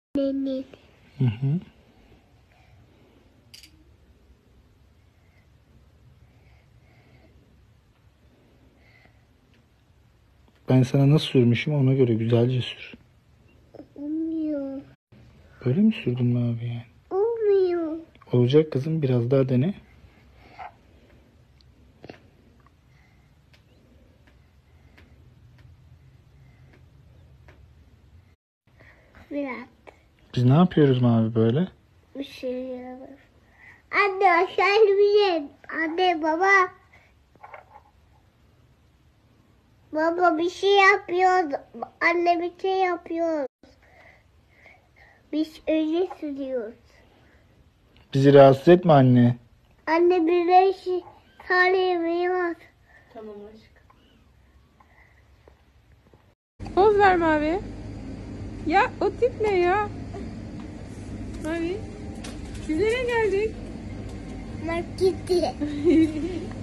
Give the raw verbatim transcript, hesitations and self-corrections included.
Annenin. Hı hı. Ben sana nasıl sürmüşüm ona göre güzelce sür. Olmuyor. Böyle mi sürdün mü abi yani? Olmuyor. Olacak kızım, biraz daha dene. Biraz. Biz ne yapıyoruz mavi böyle? Bir şey yapalım. Anne aşağı bir şey. Anne baba. Baba bir şey yapıyor. Anne bir şey yapıyor. Biz öyle sürüyoruz. Bizi rahatsız etme anne. Anne bir beş tane yemeği var. Tamam aşkım. Poz ver Mavi. Ya o tip ne ya? Mavi. Biz nereye geldik? Markete.